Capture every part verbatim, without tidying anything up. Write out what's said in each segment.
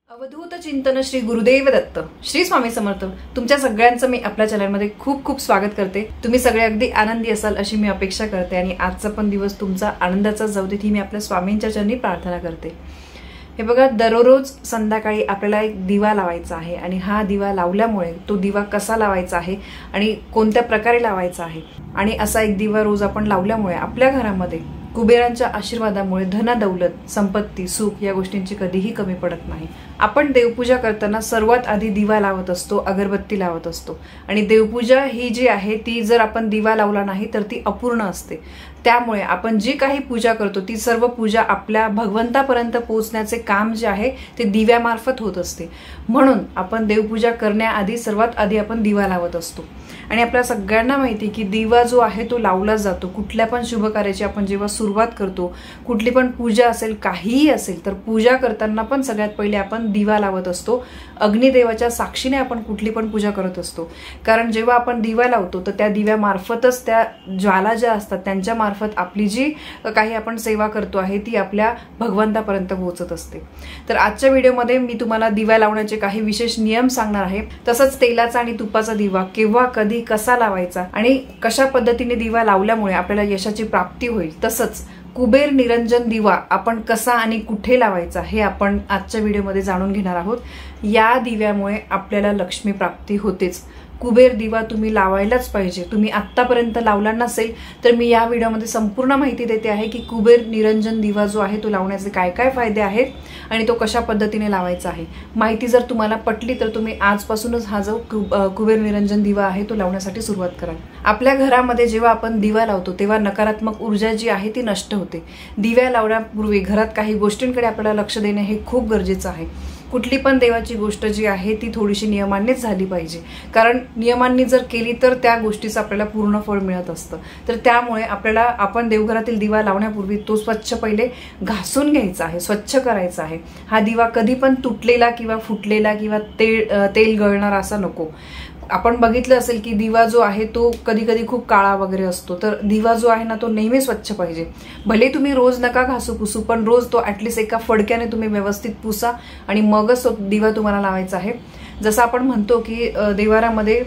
अवधूत चिंतन श्री गुरुदेव दत्त श्री स्वामी समर्थ तुमच्या सगळ्यांचं मी आपल्या चॅनलमध्ये खूप खूप स्वागत करते। तुम्ही सगळे अगदी आनंदी असाल अशी मी अपेक्षा करते आणि आजचा पण दिवस तुमचा आनंदाचा जाऊ दे ही मी आपल्या स्वामींच्या चरणी प्रार्थना करते। हे बघा, दररोज संध्याकाळी आपल्याला एक दिवा लावायचा आहे आणि हा दिवा लावल्यामुळे तो दिवा कसा लावायचा आहे आणि कोणत्या प्रकारे लावायचा आहे आणि असा एक दिवा रोज आपण लावल्यामुळे आपल्या घरामध्ये कुबेरांच्या आशीर्वादामुळे धन दौलत संपत्ती सुख या गोष्टींची कधीही कमी पडत नाही। आपण देवपूजा करताना सर्वात आधी दिवा लावत असतो, अगरबत्ती लावत असतो आणि देवपूजा ही जी आहे ती जर आपण दिवा लावला नाही तर ती अपूर्ण असते। त्यामुळे आपण जी काही पूजा करतो ती सर्व पूजा आपल्या भगवंतापर्यंत पोहोचण्याचे काम जे आहे ते दिव्यामार्फत होत असते। म्हणून आपण देवपूजा करण्याआधी सर्वात आधी आपण दिवा लावत असतो आणि आपल्या सगळ्यांना माहिती की दिवा जो आहे तो लावला जातो कुठल्या पण शुभ कार्याची आपण जेव्हा सुरुवात करतो, कुठली पण पूजा असेल काहीही असेल तर पूजा करताना पण सगळ्यात पहिले आपण दिवा लावत असतो। अग्निदेवाच्या साक्षीने आपण कुठली पण पूजा करत असतो, कारण जेव्हा आपण दिवा लावतो तर त्या दिव्यामार्फतच त्या ज्वाला ज्या असतात त्यांच्या मार्फत आपली जी काही आपण सेवा करतो आहे ती आपल्या भगवंतापर्यंत पोहोचत असते। तर आजच्या व्हिडिओमध्ये मी तुम्हाला दिवा लावण्याचे काही विशेष नियम सांगणार आहे, तसंच तेलाचा आणि तुपाचा दिवा केव्हा कधी कसा लावायचा आणि कशा पद्धतीने दिवा लावल्यामुळे आपल्याला यशाची प्राप्ती होईल, तसंच कुबेर निरंजन दिवा आपण कसा आणि कुठे लावायचा हे आपण आजच्या व्हिडिओमध्ये जाणून घेणार आहोत। या दिव्यामुळे आपल्याला लक्ष्मी प्राप्ती होतेच। कुबेर दिवा तुम्ही लावायलाच पाहिजे। तुम्ही आत्तापर्यंत लावला नसेल तर मी या व्हिडिओमध्ये संपूर्ण माहिती देते आहे की कुबेर निरंजन दिवा जो आहे तो लावण्याचे काय काय फायदे आहेत आणि तो कशा पद्धतीने लावायचा आहे। माहिती जर तुम्हाला पटली तर तुम्ही आजपासूनच हा जो कुबेर निरंजन दिवा आहे तो लावण्यासाठी सुरुवात करा। आपल्या घरामध्ये जेव्हा आपण दिवा लावतो तेव्हा नकारात्मक ऊर्जा जी आहे ती नष्ट होते। दिव्या लावण्यापूर्वी घरात काही गोष्टींकडे आपल्याला लक्ष देणे हे खूप गरजेचं आहे। कुठली पण देवाची गोष्ट जी आहे ती थोडीशी नियमांनीच झाली पाहिजे, कारण नियमांनी जर केली तर त्या गोष्टीचं आपल्याला पूर्ण फळ मिळत असतं। तर त्यामुळे आपल्याला आपण देवघरातील दिवा लावण्यापूर्वी तो स्वच्छ पहिले घासून घ्यायचा आहे, स्वच्छ करायचा आहे। हा दिवा कधी पण तुटलेला किंवा फुटलेला किंवा तेल तेल गळणारा असा नको। आपण बघितलं असेल की दिवा जो आहे तो कधी कधी खूप काळा वगैरे असतो, तर दिवा जो आहे ना तो नेहमी स्वच्छ पाहिजे। भले तुम्ही रोज नका घासू पुसू, पण रोज तो ऍटलिस्ट एका फडक्याने तुम्ही व्यवस्थित पुसा आणि मगच तो दिवा तुम्हाला लावायचा आहे। जसं आपण म्हणतो की देवारामध्ये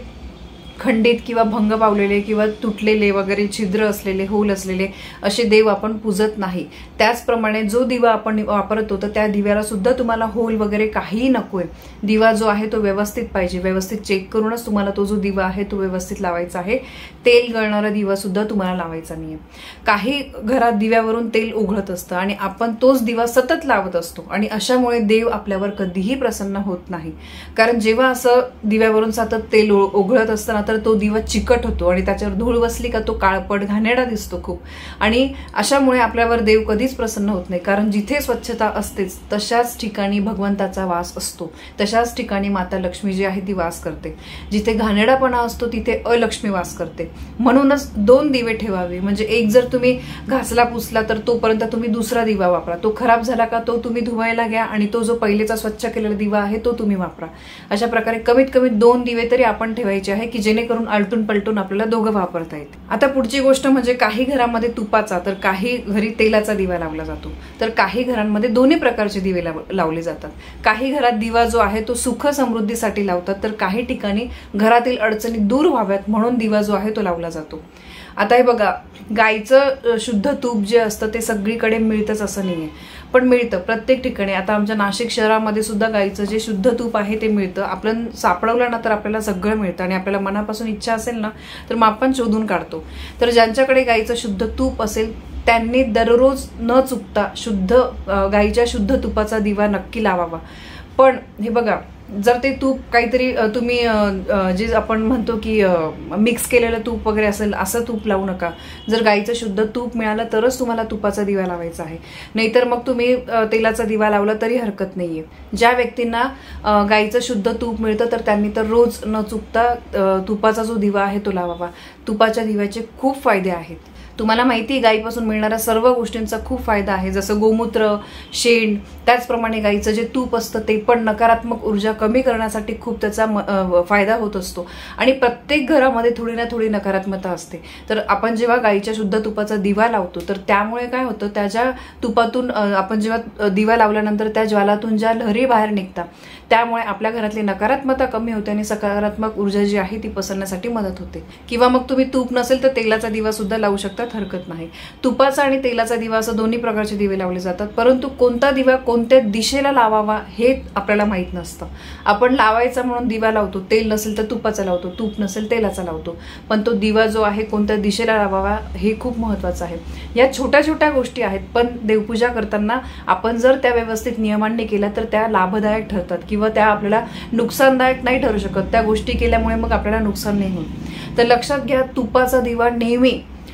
खंडित किंवा भंग पावलेले किंवा तुटलेले वगैरे छिद्र असलेले होल असलेले असे देव आपण पूजत नाही। त्याचप्रमाणे जो दिवा आपण वापरतो तर त्या दिव्याला सुद्धा तुम्हाला होल वगैरे काहीही नकोय। दिवा जो आहे तो व्यवस्थित पाहिजे, व्यवस्थित चेक करूनच तुम्हाला तो जो दिवा आहे तो व्यवस्थित लावायचा आहे। तेल गळणारा दिवा सुद्धा तुम्हाला लावायचा नाहीये। काही घरात दिव्यावरून तेल उघळत असतं आणि आपण तोच दिवा सतत लावत असतो आणि अशामुळे देव आपल्यावर कधीही प्रसन्न होत नाही, कारण जेव्हा असं दिव्यावरून सतत तेल उघळत असताना तर तो दिवा चिकट होतो आणि त्याच्यावर धूळ बसली का तो काळपट घाणेरडा दिसतो खूप, आणि अशामुळे आपल्यावर देव कधीच प्रसन्न होत नाही। कारण जिथे स्वच्छता असतेच तशाच ठिकाणी भगवंताचा वास असतो, तशाच ठिकाणी माता लक्ष्मी जी आहे ती वास करते। जिथे घाणेरडापणा असतो तिथे अलक्ष्मी वास करते। म्हणूनच दोन दिवे ठेवावे, म्हणजे एक जर तुम्ही घासला पुसला तर तोपर्यंत तुम्ही दुसरा दिवा वापरा, तो खराब झाला का तो तुम्ही धुवायला घ्या आणि तो जो पहिलेचा स्वच्छ केलेला दिवा आहे तो तुम्ही वापरा। अशा प्रकारे कमीत कमी दोन दिवे तरी आपण ठेवायचे आहे की जेणेकरून आलटून पलटून आपल्याला दोघं वापरता येते। आता पुढची गोष्ट म्हणजे काही घरामध्ये तुपाचा तर काही घरी तेलाचा दिवा लावला जातो, तर काही घरांमध्ये दोन्ही प्रकारचे दिवे लावले जातात। काही घरात दिवा जो आहे तो सुख समृद्धीसाठी लावतात, तर काही ठिकाणी घरातील अडचणी दूर व्हाव्यात म्हणून दिवा जो आहे तो लावला जातो। आता हे बघा, गाईचं शुद्ध तूप जे असतं ते सगळीकडे मिळतच असं नाहीये, पण मिळतं प्रत्येक ठिकाणी। आता आमच्या नाशिक शहरामध्ये सुद्धा गाईचं जे शुद्ध तूप आहे ते मिळतं। आपण सापडवलं ना तर आपल्याला सगळं मिळतं आणि आपल्याला मनापासून इच्छा असेल ना तर मग आपण शोधून काढतो। तर ज्यांच्याकडे गाईचं शुद्ध तूप असेल त्यांनी दररोज न चुकता शुद्ध गाईच्या शुद्ध तुपाचा दिवा नक्की लावावा। पण हे बघा, जर ते तूप काहीतरी तुम्ही जे आपण म्हणतो की मिक्स केलेलं तूप वगैरे असेल असं तूप लावू नका। जर गाईचं शुद्ध तूप मिळालं तरच तुम्हाला तुपाचा दिवा लावायचा आहे, नाहीतर मग तुम्ही तेलाचा दिवा लावला तरी हरकत नाहीये। ज्या व्यक्तींना गाईचं शुद्ध तूप मिळतं तर त्यांनी तर रोज न चुकता तुपाचा जो दिवा आहे तो लावावा। तुपाच्या दिव्याचे खूप फायदे आहेत। तुम्हाला माहिती आहे गाईपासून मिळणाऱ्या सर्व गोष्टींचा खूप फायदा आहे, जसं गोमूत्र, शेण, त्याचप्रमाणे गाईचं जे तूप असतं ते पण नकारात्मक ऊर्जा कमी करण्यासाठी खूप त्याचा फायदा होत असतो आणि प्रत्येक घरामध्ये थोडी ना थोडी नकारात्मकता असते. तर आपण जेव्हा गाईच्या शुद्ध तुपाचा दिवा लावतो तर त्यामुळे काय होतं, त्याच्या तुपातून आपण जेव्हा दिवा लावल्यानंतर त्या ज्वालातून ज्या लहरी बाहेर निघतात त्यामुळे आपल्या घरातली नकारात्मकता कमी होते आणि सकारात्मक ऊर्जा जी आहे ती पसरण्यासाठी मदत होते. किंवा मग तुम्ही तूप नसेल तर तेलाचा दिवा सुद्धा लावू शकतात, हरकत नाही. तुपाचा आणि तेलाचा दिवा असं दोन्ही प्रकारचे दिवे लावले जातात, परंतु कोणता दिवा कोणत्या दिशेला लावावा हे आपल्याला माहित नसतं. आपण लावायचा म्हणून दिवा लावतो, तेल नसेल तर तुपाचा लावतो, तूप नसेल तेलाचा लावतो, पण तो दिवा जो आहे कोणत्या दिशेला लावावा हे खूप महत्वाचं आहे. या छोट्या छोट्या गोष्टी आहेत, पण देवपूजा करताना आपण जर त्या व्यवस्थित नियमांनी केल्या तर त्या लाभदायक ठरतात किंवा त्या आपल्याला नुकसानदायक नाही ठरू शकत. त्या गोष्टी केल्यामुळे मग आपल्याला नुकसान नाही होत. तर लक्षात घ्या, तुपाचा दिवा नेहमी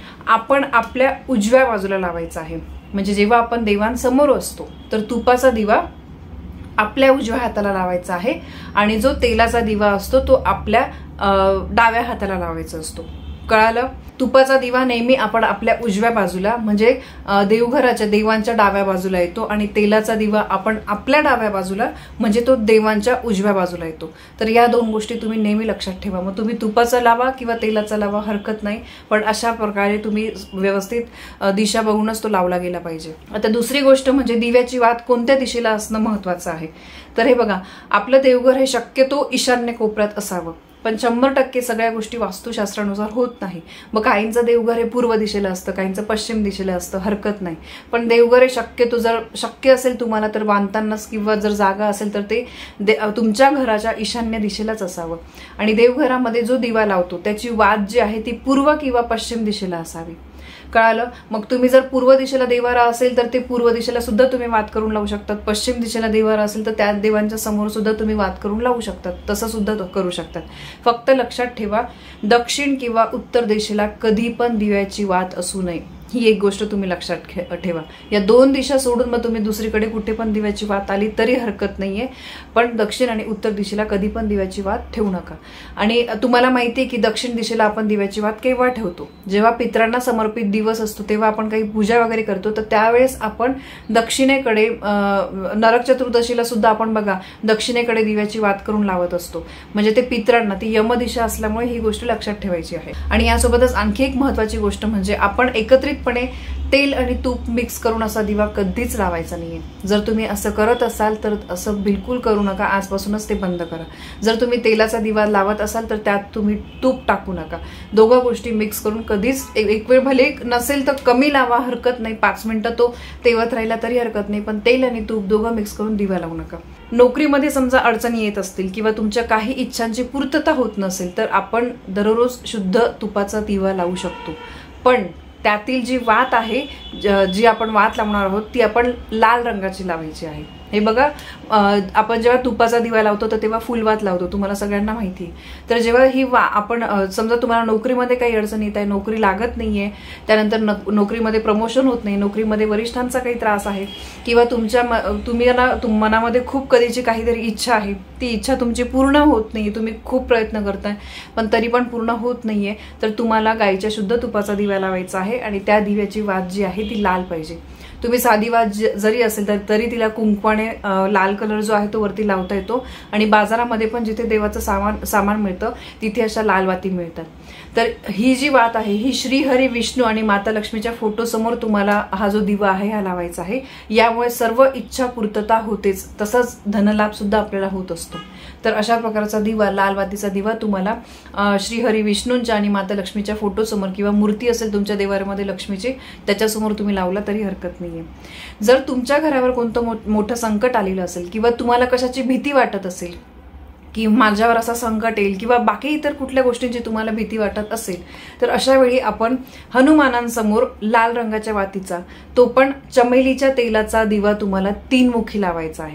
आपण आपल्या उजव्या बाजूला लावायचा आहे. म्हणजे जेव्हा आपण देवांसमोर असतो तर तुपाचा दिवा आपल्या उजव्या हाताला लावायचा आहे आणि जो तेलाचा दिवा असतो तो आपल्या डाव्या हाताला लावायचा असतो. कळालं? तुपाचा दिवा नेहमी आपण आपल्या उजव्या बाजूला म्हणजे देवघराच्या देवांच्या डाव्या बाजूला येतो आणि तेलाचा दिवा आपण आपल्या डाव्या बाजूला म्हणजे तो देवांच्या उजव्या बाजूला येतो. तर या दोन गोष्टी तुम्ही नेहमी लक्षात ठेवा. मग तुम्ही तुपाचा लावा किंवा तेलाचा लावा, हरकत नाही, पण अशा प्रकारे तुम्ही व्यवस्थित दिशा बघूनच तो लावला गेला पाहिजे. आता दुसरी गोष्ट म्हणजे दिव्याची वात कोणत्या दिशेला असणं महत्वाचं आहे. तर हे बघा, आपलं देवघर हे शक्यतो ईशान्य कोपऱ्यात असावं, पण शंभर टक्के सगळ्या गोष्टी वास्तुशास्त्रानुसार होत नाही. मग काहींचं देवघर हे पूर्व दिशेला असतं, काहींचं पश्चिम दिशेला असतं, हरकत नाही, पण देवघर हे शक्यतो जर शक्य असेल तुम्हाला तर बांधतानाच किंवा जर जागा असेल तर ते तुमच्या घराच्या ईशान्य दिशेलाच असावं. आणि देवघरामध्ये जो दिवा लावतो त्याची वात जी आहे ती पूर्व किंवा पश्चिम दिशेला असावी. कळालं? मग तुम्ही जर पूर्व दिशेला देवारा असेल तर ते पूर्व दिशेला सुद्धा तुम्ही वात करून लावू शकतात. पश्चिम दिशेला देवारा असेल तर त्या देवांच्या समोर सुद्धा तुम्ही वात करून लावू शकतात, तसं सुद्धा करू शकतात. फक्त लक्षात ठेवा, दक्षिण किंवा उत्तर दिशेला कधी पण दिव्याची वात असू नये, ही एक गोष्ट तुम्ही लक्षात ठेवा. या दोन दिशा सोडून मग तुम्ही दुसरीकडे कुठे पण दिव्याची वात आली तरी हरकत नाहीये, पण दक्षिण आणि उत्तर दिशेला कधी पण दिव्याची वात ठेवू नका. आणि तुम्हाला माहिती आहे की दक्षिण दिशेला आपण दिव्याची वात केव्हा ठेवतो? जेव्हा पितरांना समर्पित दिवस असतो तेव्हा आपण काही पूजा वगैरे करतो, तर त्यावेळेस आपण दक्षिणेकडे नरक चतुर्दशीला सुद्धा आपण बघा दक्षिणेकडे दिव्याची वात करून लावत असतो. म्हणजे ते पितरांना, ती यमदिशा असल्यामुळे ही गोष्ट लक्षात ठेवायची आहे. आणि यासोबतच आणखी एक महत्वाची गोष्ट म्हणजे आपण एकत्रित पणे तेल आणि तूप मिक्स करून असा दिवा कधीच लावायचा नाहीये. जर तुम्ही असं करत असाल तर असं बिलकुल करू नका, आजपासूनच ते बंद करा. जर तुम्ही तेलाचा दिवा लावत असाल तर त्यात तुम्ही तूप टाकू नका. दोघं गोष्टी मिक्स करून कधीच, एक वेळ भले नसेल तर कमी लावा, हरकत नाही, पाच मिनिटं तो तेवत राहिला तरी हरकत नाही, पण तेल आणि तूप दोघं मिक्स करून दिवा लावू नका. नोकरीमध्ये समजा अडचणी येत असतील किंवा तुमच्या काही इच्छांची पूर्तता होत नसेल तर आपण दररोज शुद्ध तुपाचा दिवा लावू शकतो, पण त्यातील जी वात आहे, जी आपण वात लावणार आहोत ती आपण लाल रंगाची लावायची आहे. हे बघा, आपण जेव्हा तुपाचा दिवा लावतो तर तेव्हा फुलवात लावतो, तुम्हाला सगळ्यांना माहिती आहे. तर जेव्हा ही वा आपण समजा तुम्हाला नोकरीमध्ये काही अडचण येत आहे, नोकरी लागत नाहीये, त्यानंतर नोकरीमध्ये प्रमोशन होत नाही, नोकरीमध्ये वरिष्ठांचा काही त्रास आहे किंवा तुमच्या तुम्ही मनामध्ये खूप कधीची काहीतरी इच्छा आहे, ती इच्छा तुमची पूर्ण होत नाही, तुम्ही खूप प्रयत्न करताय पण तरी पण पूर्ण होत नाहीये, तर तुम्हाला गाईच्या शुद्ध तुपाचा दिवा लावायचा आहे आणि त्या दिव्याची वात जी आहे ती लाल पाहिजे. तुम्ही साधी वात जरी असेल तर तरी तिला कुंकवाने लाल कलर जो आहे तो वरती लावता येतो. आणि बाजारामध्ये पण जिथे देवाचं सामान सामान मिळतं तिथे अशा लाल वाती मिळतात. तर ही जी वात आहे ही श्रीहरी, विष्णू आणि माता लक्ष्मीच्या फोटो समोर तुम्हाला हा जो दिवा आहे हा लावायचा आहे. यामुळे सर्व इच्छा पूर्तता होतेच, तसंच धनलाभ सुद्धा आपल्याला होत असतो. तर अशा प्रकारचा दिवा, लाल वातीचा दिवा तुम्हाला श्रीहरी, विष्णूंच्या आणि माता लक्ष्मीच्या फोटो समोर किंवा मूर्ती असेल तुमच्या देवाऱ्यामध्ये लक्ष्मीची त्याच्यासमोर तुम्ही लावला तरी हरकत नाहीये. जर तुमच्या घरावर कोणतं मोठं संकट आलेलं असेल किंवा तुम्हाला कशाची भीती वाटत असेल की माझ्यावर असा संकट येईल किंवा बाकी इतर कुठल्या गोष्टींची तुम्हाला भीती वाटत असेल तर अशा वेळी आपण हनुमानांसमोर लाल रंगाच्या वातीचा, तो पण चमेलीच्या तेलाचा दिवा तुम्हाला तीन मुखी लावायचा आहे.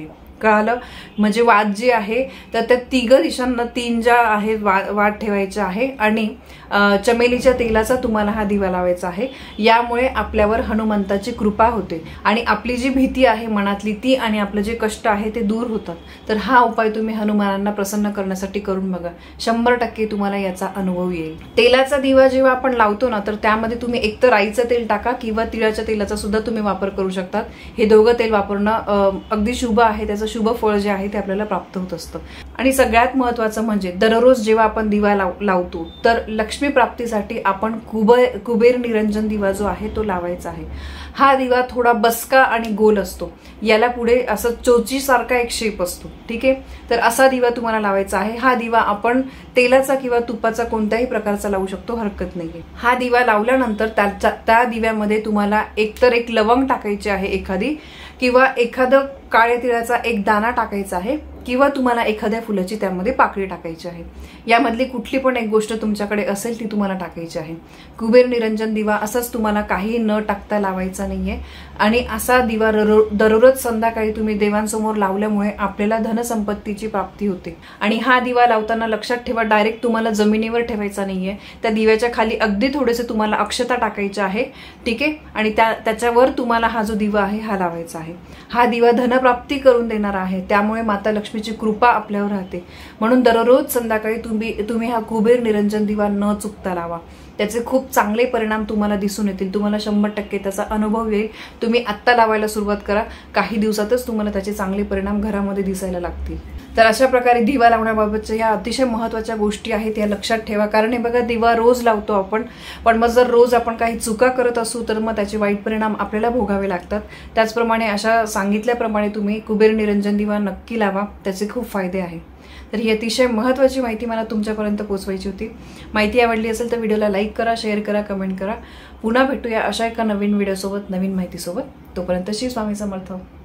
कळालं. म्हणजे वात जी आहे तर त्या तिघ दिशांना तीन ज्या आहेत वात ठेवायच्या आहे आणि चमेलीच्या तेलाचा तुम्हाला हा दिवा लावायचा आहे. यामुळे आपल्यावर हनुमंताची कृपा होते आणि आपली जी भीती आहे मनातली ती आणि आपलं जे कष्ट आहे ते दूर होतात. तर हा उपाय तुम्ही हनुमानांना प्रसन्न करण्यासाठी करून बघा. शंभर टक्के तुम्हाला याचा अनुभव येईल. तेलाचा दिवा जेव्हा आपण लावतो ना तर त्यामध्ये तुम्ही एकतर राईचं तेल टाका किंवा तिळाच्या तेलाचा सुद्धा तुम्ही वापर करू शकतात. हे दोघं तेल वापरणं अगदी शुभ आहे. त्याचं शुभ फळ जे आहे ते आपल्याला प्राप्त होत असतं. आणि सगळ्यात महत्वाचं म्हणजे दररोज जेव्हा आपण दिवा लावतो तर लक्ष्मी प्राप्तीसाठी आपण कुबेर कुबेर निरंजन दिवा जो आहे तो लावायचा आहे. हा दिवा थोडा बसका आणि गोल असतो. याला पुढे असं चोची सारखा एक शेप असतो. ठीक आहे, तर असा दिवा तुम्हाला लावायचा आहे. हा दिवा आपण तेलाचा किंवा तुपाचा कोणत्याही प्रकारचा लावू शकतो, हरकत नाहीये. हा दिवा लावल्यानंतर त्याच्या त्या दिव्यामध्ये तुम्हाला एकतर एक लवंग टाकायची आहे एखादी, किंवा एखादं काळ्या तिळाचा एक दाना टाकायचा आहे, किंवा तुम्हाला एखाद्या फुलाची त्यामध्ये पाकळी टाकायची आहे. यामधली कुठली पण एक गोष्ट तुमच्याकडे असेल ती तुम्हाला टाकायची आहे. कुबेर निरंजन दिवा असाच तुम्हाला काही न टाकता लावायचा नाहीये. आणि असा दिवा दररोज संध्याकाळी तुम्ही देवांसमोर लावल्यामुळे आपल्याला धनसंपत्तीची प्राप्ती होते. आणि हा दिवा लावताना लक्षात ठेवा, डायरेक्ट तुम्हाला जमिनीवर ठेवायचा नाहीये. त्या दिव्याच्या खाली अगदी थोडेसे तुम्हाला अक्षता टाकायच्या आहे. ठीक आहे, आणि त्या त्याच्यावर तुम्हाला हा जो दिवा आहे हा लावायचा आहे. हा दिवा धनप्राप्ती करून देणारा आहे. त्यामुळे माता लक्ष्मीची कृपा आपल्यावर राहते. म्हणून दररोज संध्याकाळी तुम्ही तुम्ही हा कुबेर निरंजन दिवा न चुकता लावा. त्याचे खूप चांगले परिणाम तुम्हाला दिसून येतील. तुम्हाला शंभर टक्के त्याचा अनुभव येईल. तुम्ही आत्ता लावायला सुरुवात करा, काही दिवसातच तुम्हाला त्याचे चांगले परिणाम घरामध्ये दिसायला लागतील. तर अशा प्रकारे दिवा लावण्याबाबतच्या या अतिशय महत्त्वाच्या गोष्टी आहेत, या लक्षात ठेवा. कारण हे बघा, दिवा रोज लावतो आपण, पण मग जर रोज आपण काही चुका करत असू तर मग त्याचे वाईट परिणाम आपल्याला भोगावे लागतात. त्याचप्रमाणे अशा सांगितल्याप्रमाणे तुम्ही कुबेर निरंजन दिवा नक्की लावा, त्याचे खूप फायदे आहेत. तर ही अतिशय महत्त्वाची माहिती मला तुमच्यापर्यंत पोहोचवायची होती. माहिती आवडली असेल तर व्हिडिओला लाईक करा, शेअर करा, कमेंट करा. पुन्हा भेटूया अशा एका नवीन व्हिडिओसोबत, नवीन माहितीसोबत. तोपर्यंत श्री स्वामी समर्थ.